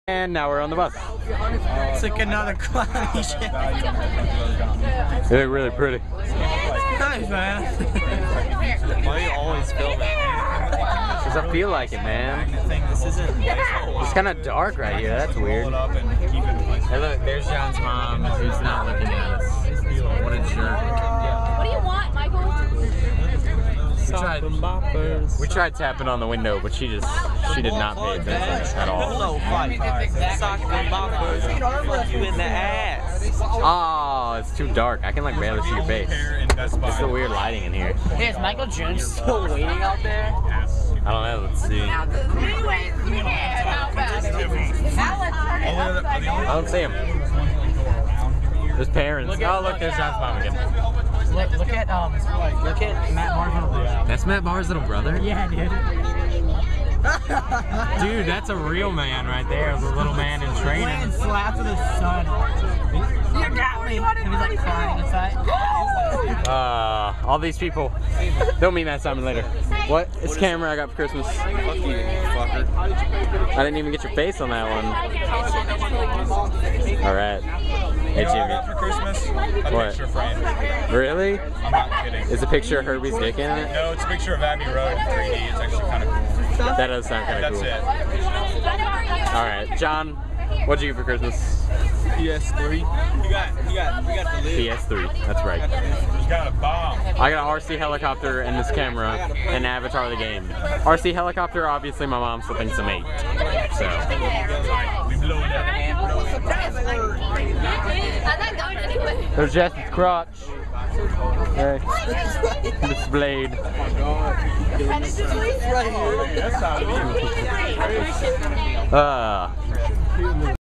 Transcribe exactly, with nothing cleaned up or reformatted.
And now we're on the bus. It's like another quality shit. They look really pretty. Nice, man. Why are you always filming? Because I feel like it, man. This isn't. It's kind of dark right here. That's weird. Hey, look, there's John's mom who's not looking at us. What a jerk. What do you want, Michael? We tried, we tried tapping on the window, but she just, she did not pay attention at all. Hello, fight. Sock and boppers. Fuck you in the ass. Oh, it's too dark. I can like barely see your face. It's the weird lighting in here. Hey, is Michael Jones still waiting out there? I don't know, let's see. I don't see him. There's parents. Oh, look, there's John's mom again. Look, look at um, look at Matt Barr's little brother. That's Matt Barr's little brother? Yeah, dude. Dude, that's a real man right there. The little man in training. Playing slaps with his son. You got me. And he's like crying inside. Uh, all these people. They'll meet Matt Simon later. What? It's a camera I got for Christmas. Fuck you, fucker. I didn't even get your face on that one. All right. Hey, You know what I Jimmy. got for Christmas? A What? picture frame. Really? I'm not kidding. Is a picture of Herbie's dick in it? No, it's a picture of Abbey Road in three D. It's actually kind of cool. That does sound kind of That's cool. it. All right, John, what'd you get for Christmas? P S three. You got, you got, you got the lid. P S three. That's right. He's got a bomb. I got an R C helicopter and this camera and Avatar the game. R C helicopter, obviously my mom still thinks I'm eight. So. We blew it up. I'm not going anywhere. There's Jesse's crotch. Hey. This blade. And it's just right here. That's how it is. Uh.